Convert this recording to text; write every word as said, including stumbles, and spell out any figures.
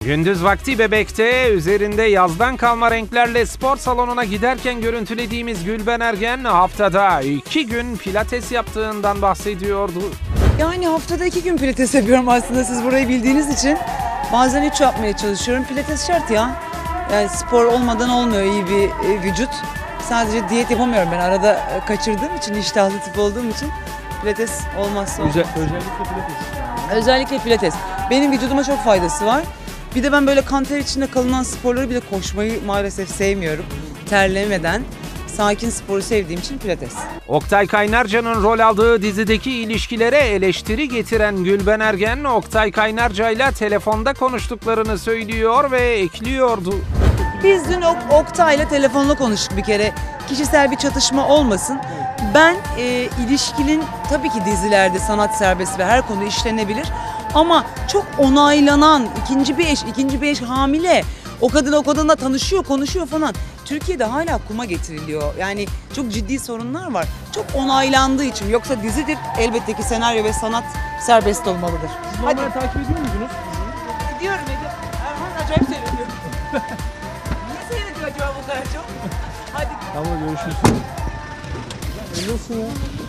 Gündüz vakti Bebek'te üzerinde yazdan kalma renklerle spor salonuna giderken görüntülediğimiz Gülben Ergen haftada iki gün pilates yaptığından bahsediyordu. Yani haftada iki gün pilates yapıyorum aslında, siz burayı bildiğiniz için. Bazen üç yapmaya çalışıyorum. Pilates şart ya. Yani spor olmadan olmuyor iyi bir e, vücut. Sadece diyet yapamıyorum ben. Arada e, kaçırdığım için, iştahlı tip olduğum için pilates olmazsa olmaz. Özel, özellikle pilates. Özellikle pilates. Benim vücuduma çok faydası var. Bir de ben böyle kanter içinde kalınan sporları, bir de koşmayı maalesef sevmiyorum. Terlemeden, sakin sporu sevdiğim için pilates. Oktay Kaynarca'nın rol aldığı dizideki ilişkilere eleştiri getiren Gülben Ergen, Oktay Kaynarca'yla telefonda konuştuklarını söylüyor ve ekliyordu. Biz dün Ok- Oktay'la telefonla konuştuk bir kere. Kişisel bir çatışma olmasın. Ben e, ilişkinin tabii ki dizilerde sanat serbest ve her konu işlenebilir. Ama çok onaylanan ikinci bir eş, ikinci bir eş hamile. O kadın o kadınla tanışıyor, konuşuyor falan. Türkiye'de hala kuma getiriliyor. Yani çok ciddi sorunlar var. Çok onaylandığı için. Yoksa dizidir, elbette ki senaryo ve sanat serbest olmalıdır. Siz normalde takip ediyor muydunuz? Gidiyorum, ediyorum. Erhan acayip seyrediyor. Niye seyrediyor acaba bu kadar çok? Hadi. Tamam, görüşürüz. Ne olsun ya?